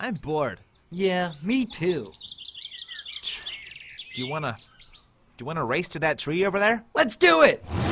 I'm bored. Yeah, me too. Do you wanna race to that tree over there? Let's do it!